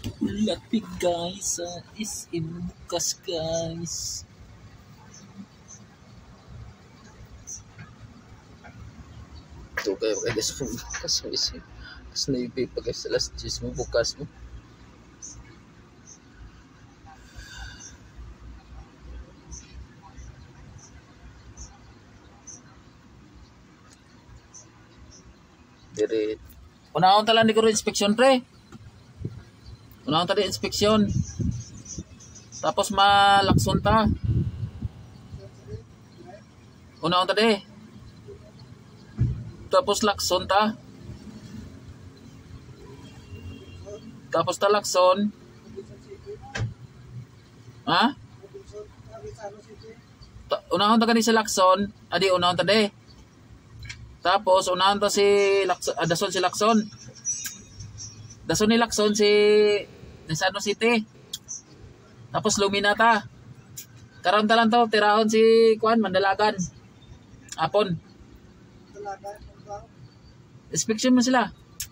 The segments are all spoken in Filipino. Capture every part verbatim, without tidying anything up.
Lapit guys sa S M bukas guys. Ito kayo guys bukas sa S M. Tapos na-ibig pa guys sa last cheese mo bukas mo. Diret. Unahon tala ni guro inspeksyon pre. Unahon tadi inspeksyon. Tapos malakson ta. Unahon tadi. Tapos lakson ta. Tapos ta lakson. Ha? Ta unahon ta kani sa lakson. Adi unahon tadi. Tapos unahan to si Lakson, ah, Dason si Lakson. Dason ni Lakson si Nisano City. Tapos Luminata. Karon ta lang to tirahon si Kuan Mandalagan. Apon. Inspection mo sila.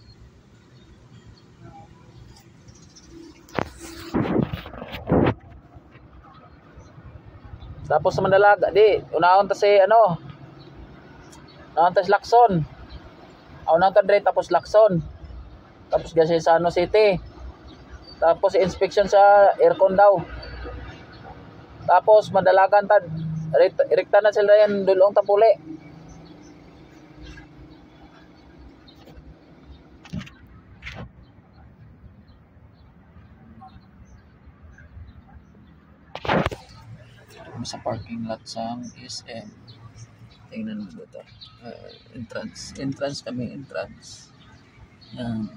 Tapos sa Mandalaga di unahon ta si ano Nantas Lakson. Aw nang tadre tapos Lakson. Tapos gasi sa Ano City. Tapos inspection sa aircon daw. Tapos Mandalagan tad rekta na sila yan dulong tapuli. Sa parking lot sa S M. Tingnan mo dito. Uh, entrance. Entrance kami. Entrance. Yan.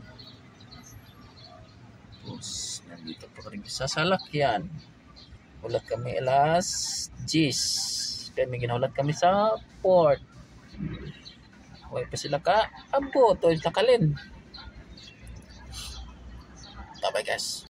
Tapos, nandito po kami sa salakyan. Ulat kami alas diyes. Kaya may ginahulat kami sa port. Huwag pa sila ka abot o nakalin. Bye-bye guys.